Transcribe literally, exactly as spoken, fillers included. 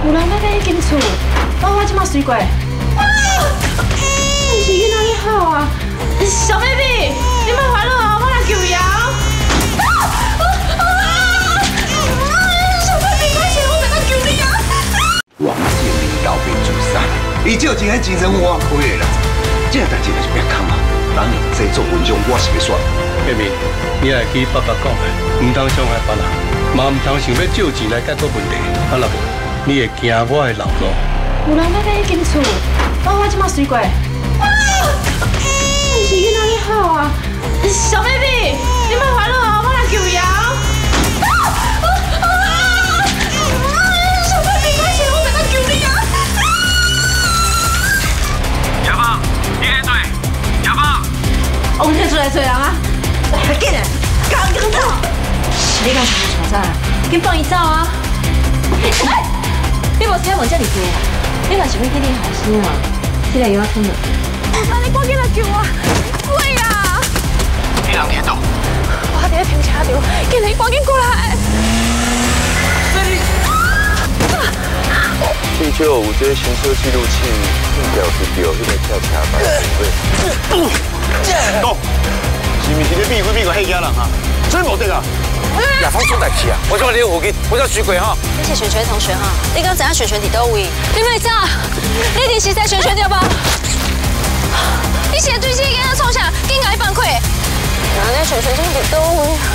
有人要跟伊进厝，我我即马随过。啊！你是囡仔你好啊，小 baby， 你莫烦恼啊，我来救药。啊啊啊！小 baby， 快些，我来救你啊！ 王志明老病自杀，伊借钱迄精神我开的啦，这代志就是别扛啊！人用这做文章，我是袂煞。 妹妹，你来记爸爸讲的，唔当伤害别人，嘛唔当想要借钱来解决问题。啊若无，你会惊我的老路。 有人要跟伊进厝，我我即马随过。啊！你是囡仔你好啊，小 baby， 你莫烦恼啊，我来救药。啊啊啊！小 baby， 快些，我来救你啊！ 小芳，你来对，小芳。 王天出来做人啊！ 快紧的，赶紧走！你干什么吵架？紧放伊走啊！哎，你无听问这么多啊？你若是要去你后生啊，这个药啊吞了。那你赶紧来救我！喂啊！ 你人喺度？ 我伫咧停车场，叫你赶紧过来。 至少有这个行车记录器，印表是表迄个跳车牌，对。 讲，是毋是你秘规秘个迄家人啊？真无得啊！ 亚芳出代志啊！ 我怎么你附近？我叫徐贵哈。 你是璇璇同学哈？你刚知影璇璇伫倒位？你咪走！你一定是在璇璇对吧？你现在对这个囡仔创啥？紧甲伊放开！那那璇璇怎么伫倒位？